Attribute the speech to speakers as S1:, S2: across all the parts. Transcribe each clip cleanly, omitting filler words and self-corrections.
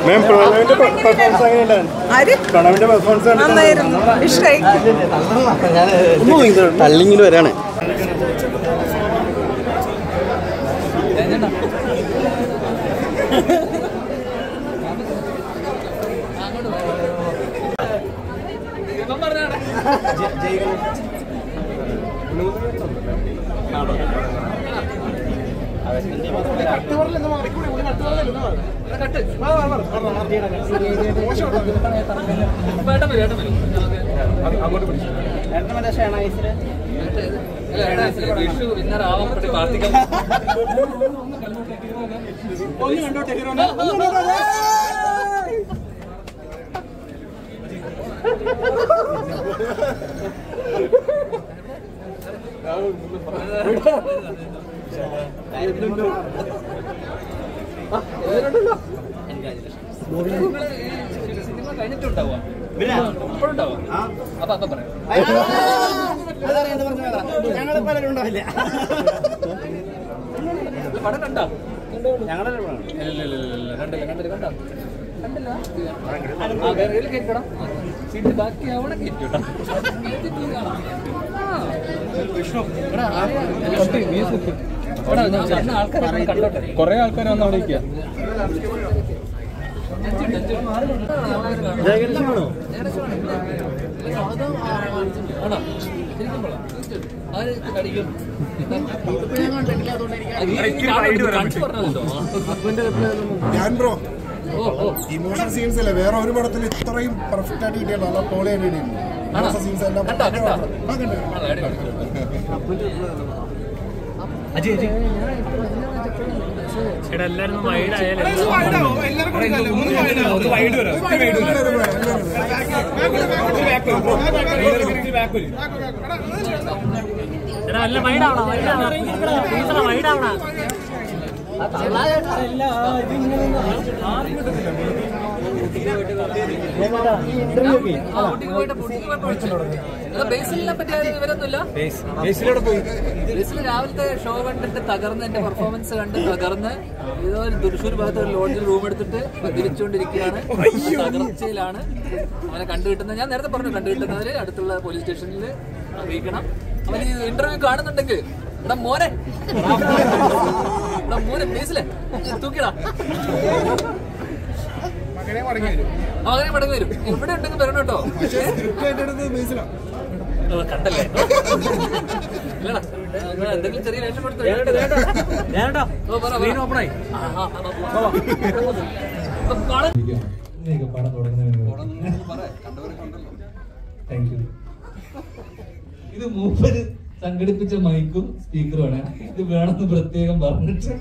S1: തള്ളിങ്ങിൽ വരാണ്.
S2: കൊറേ ആൾക്കാർ വന്ന് അവിടെ ഇരിക്കുക.
S3: ഞാൻ ബ്രോ ഇമോഷണൽ സീൻസ് അല്ലേ വേറെ ഒരു പടത്തിൽ ഇത്രയും പെർഫെക്റ്റ് ആയിട്ട് കിട്ടിയല്ലോ. നല്ല പോളെ സീൻസ് എല്ലാം
S4: എല്ലാരും വൈഡ് ആയാലും നല്ല വൈഡാവണം വൈഡാവണം.
S5: ബേസിലിനെ പറ്റി വിവരമൊന്നുമില്ല. ബേസിൽ രാവിലത്തെ ഷോ കണ്ടിട്ട് തകർന്ന് എന്റെ പെർഫോമൻസ് കണ്ട് തകർന്ന് ഏതോ ഒരു തൃശ്ശൂർ ഭാഗത്ത് ഒരു ലോഡ്ജിൽ റൂം എടുത്തിട്ട് തിരിച്ചുകൊണ്ടിരിക്കുകയാണ്. തകർച്ചയിലാണ് അവനെ കണ്ടുകിട്ടുന്നത്. ഞാൻ നേരത്തെ പറഞ്ഞു, കണ്ടുകിട്ടുന്നവര് അടുത്തുള്ള പോലീസ് സ്റ്റേഷനിൽ അറിയിക്കണം. അവൻ ഈ ഇന്റർവ്യൂ കാണുന്നുണ്ടെങ്കിൽ എടാ മോനെ ബേസിലെ തൂക്കിടാ, മകനെ മടങ്ങി വരും. ഇവിടെ ഉണ്ടെങ്കിൽ വരണം കേട്ടോ. കണ്ടല്ലേ എന്തെങ്കിലും ചെറിയ വേഷം കൊടുത്തു.
S6: ഇത് മൂപ്പര് സംഘടിപ്പിച്ച മൈക്കും സ്പീക്കറുമാണ്. ഇത് വേണമെന്ന് പ്രത്യേകം പറഞ്ഞിട്ട്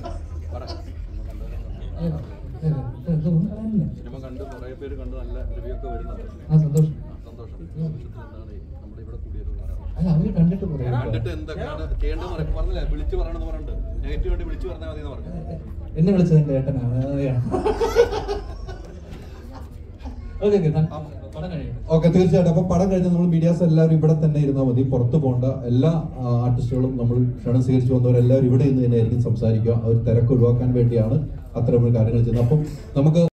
S6: അവര് കണ്ടിട്ട് എന്നെ വിളിച്ചത് എന്റെ ഏട്ടനാണ്.
S7: ഓക്കെ, തീർച്ചയായിട്ടും. അപ്പൊ പടം കഴിഞ്ഞാൽ നമ്മൾ മീഡിയാസ് എല്ലാവരും ഇവിടെ തന്നെ ഇരുന്നാൽ മതി, പുറത്തു പോകേണ്ട. എല്ലാ ആർട്ടിസ്റ്റുകളും നമ്മൾ ക്ഷണം സ്വീകരിച്ചു വന്നവരെല്ലാവരും ഇവിടെ ഇന്ന് തന്നെ ആയിരിക്കും സംസാരിക്കുക. അവർ തിരക്ക് ഒഴിവാക്കാൻ വേണ്ടിയാണ് അത്തരം കാര്യങ്ങൾ ചെയ്യുന്നത്. അപ്പം നമുക്ക്